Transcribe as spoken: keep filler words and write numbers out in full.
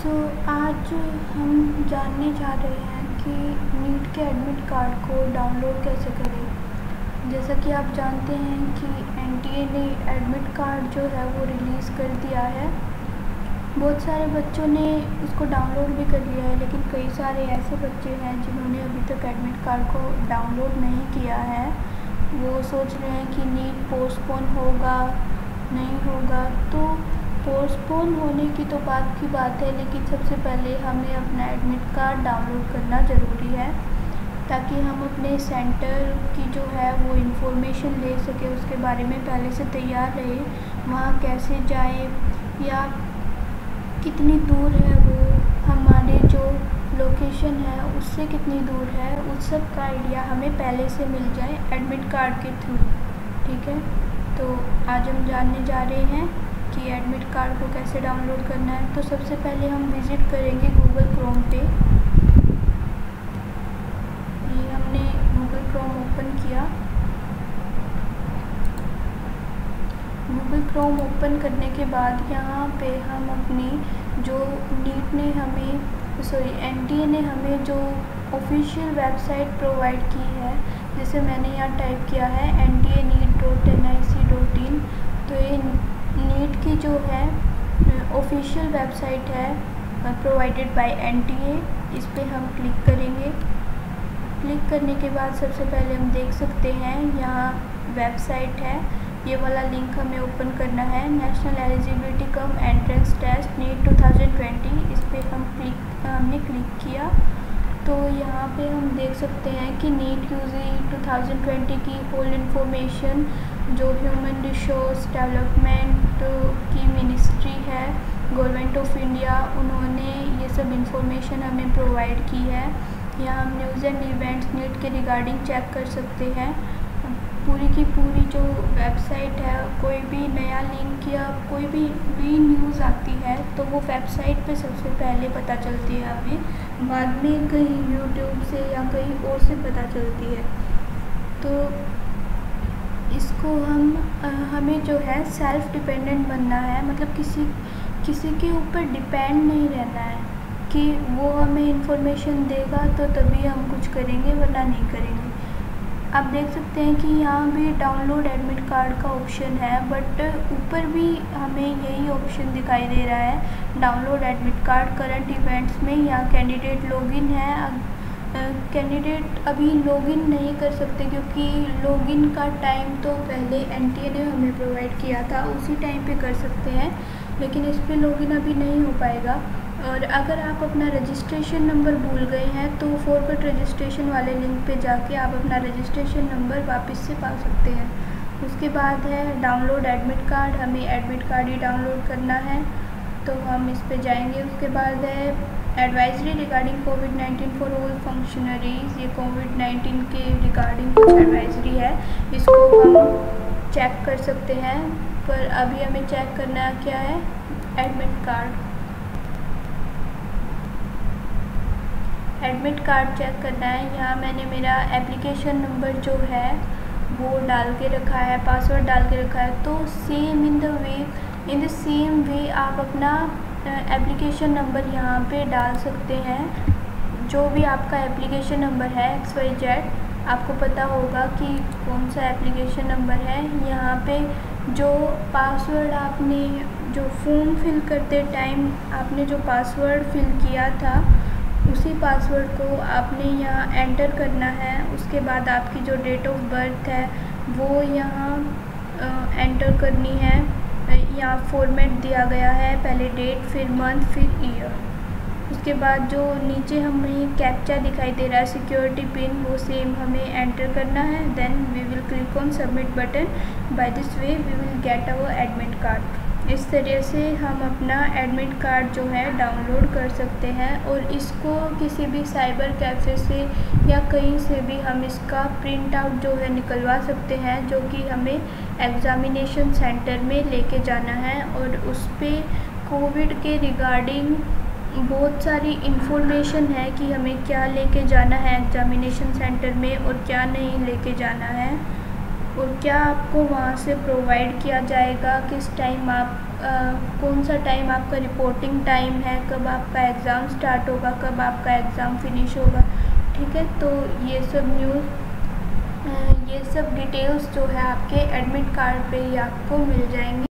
सो आज हम जानने जा रहे हैं कि नीट के एडमिट कार्ड को डाउनलोड कैसे करें। जैसा कि आप जानते हैं कि एनटीए ने एडमिट कार्ड जो है वो रिलीज़ कर दिया है। बहुत सारे बच्चों ने उसको डाउनलोड भी कर लिया है, लेकिन कई सारे ऐसे बच्चे हैं जिन्होंने अभी तक एडमिट कार्ड को डाउनलोड नहीं किया है। वो सोच रहे हैं कि नीट पोस्टपोन होगा नहीं होगा। तो पोस्टपोन होने की तो बात की बात है, लेकिन सबसे पहले हमें अपना एडमिट कार्ड डाउनलोड करना ज़रूरी है ताकि हम अपने सेंटर की जो है वो इन्फॉर्मेशन ले सकें, उसके बारे में पहले से तैयार रहे। वहाँ कैसे जाएं या कितनी दूर है वो, हमारे जो लोकेशन है उससे कितनी दूर है, उस सब का आइडिया हमें पहले से मिल जाए एडमिट कार्ड के थ्रू। ठीक है, तो आज हम जानने जा रहे हैं कि एडमिट कार्ड को कैसे डाउनलोड करना है। तो सबसे पहले हम विज़िट करेंगे गूगल क्रोम पे। ये हमने गूगल क्रोम ओपन किया। गूगल क्रोम ओपन करने के बाद यहाँ पे हम अपनी जो नीट ने हमें सॉरी एनटीए ने हमें जो ऑफिशियल वेबसाइट प्रोवाइड की है, जैसे मैंने यहाँ टाइप किया है N T A NEET dot N I C dot in. तो ये नीट की जो है ऑफिशियल वेबसाइट है प्रोवाइडेड बाय एनटीए। इस पे हम क्लिक करेंगे। क्लिक करने के बाद सबसे पहले हम देख सकते हैं यहाँ वेबसाइट है, ये वाला लिंक हमें ओपन करना है। National eligibility cum entrance test NEET two thousand twenty, इस पर हम क्लिक हमने क्लिक किया तो यहाँ पे हम देख सकते हैं कि NEET UG two thousand twenty की होल इन्फॉर्मेशन जो ह्यूमन रिसोर्स डेवलपमेंट की मिनिस्ट्री है गवर्नमेंट ऑफ इंडिया, उन्होंने ये सब इंफॉर्मेशन हमें प्रोवाइड की है। यहाँ हम न्यूज़ एंड इवेंट्स नीट के रिगार्डिंग चेक कर सकते हैं। पूरी की पूरी जो वेबसाइट है, कोई भी नया लिंक या कोई भी भी न्यूज़ आती है तो वो वेबसाइट पे सबसे पहले पता चलती है हमें, बाद में कहीं यूट्यूब से या कहीं और से पता चलती है। तो इसको हम हमें जो है सेल्फ डिपेंडेंट बनना है, मतलब किसी किसी के ऊपर डिपेंड नहीं रहना है कि वो हमें इंफॉर्मेशन देगा तो तभी हम कुछ करेंगे वरना नहीं करेंगे। आप देख सकते हैं कि यहाँ भी डाउनलोड एडमिट कार्ड का ऑप्शन है, बट ऊपर भी हमें यही ऑप्शन दिखाई दे रहा है download admit card current events में। यहाँ कैंडिडेट लॉगिन है, कैंडिडेट अभी लॉगिन नहीं कर सकते क्योंकि लॉगिन का टाइम तो पहले एनटीए ने हमें प्रोवाइड किया था, उसी टाइम पे कर सकते हैं, लेकिन इस पर लॉगिन अभी नहीं हो पाएगा। और अगर आप अपना रजिस्ट्रेशन नंबर भूल गए हैं तो फॉरगेट रजिस्ट्रेशन वाले लिंक पे जाके आप अपना रजिस्ट्रेशन नंबर वापस से पा सकते हैं। उसके बाद है डाउनलोड एडमिट कार्ड, हमें एडमिट कार्ड ही डाउनलोड करना है तो हम इस पे जाएंगे। उसके बाद है advisory regarding COVID nineteen for all functionaries, ये कोविड नाइन्टीन के रिगार्डिंग कुछ एडवाइजरी है, इसको हम चेक कर सकते हैं। पर अभी हमें चेक करना क्या है, admit card admit card check करना है। यहाँ मैंने मेरा एप्लीकेशन नंबर जो है वो डाल के रखा है, पासवर्ड डाल के रखा है। तो same in the way in the same way आप अपना एप्लीकेशन नंबर यहाँ पे डाल सकते हैं। जो भी आपका एप्लीकेशन नंबर है एक्स वाई जेड, आपको पता होगा कि कौन सा एप्लीकेशन नंबर है। यहाँ पे जो पासवर्ड आपने जो फॉर्म फिल करते टाइम आपने जो पासवर्ड फिल किया था उसी पासवर्ड को आपने यहाँ एंटर करना है। उसके बाद आपकी जो डेट ऑफ बर्थ है वो यहाँ एंटर करनी है। यहाँ फॉर्मेट दिया गया है, पहले डेट फिर मंथ फिर ईयर। उसके बाद जो नीचे हमें कैप्चा दिखाई दे रहा है सिक्योरिटी पिन, वो सेम हमें एंटर करना है। Then we will click on submit button. By this way we will get our admit card. इस तरह से हम अपना एडमिट कार्ड जो है डाउनलोड कर सकते हैं और इसको किसी भी साइबर कैफ़े से या कहीं से भी हम इसका प्रिंट आउट जो है निकलवा सकते हैं, जो कि हमें एग्ज़ामिनेशन सेंटर में लेके जाना है। और उस पर कोविड के रिगार्डिंग बहुत सारी इन्फॉर्मेशन है कि हमें क्या लेके जाना है एग्ज़ामिनेशन सेंटर में और क्या नहीं लेके जाना है। और क्या आपको वहाँ से प्रोवाइड किया जाएगा, किस टाइम आप आ, कौन सा टाइम आपका रिपोर्टिंग टाइम है, कब आपका एग्ज़ाम स्टार्ट होगा, कब आपका एग्ज़ाम फिनिश होगा। ठीक है, तो ये सब न्यूज़ ये सब डिटेल्स जो है आपके एडमिट कार्ड पे ही आपको मिल जाएंगी।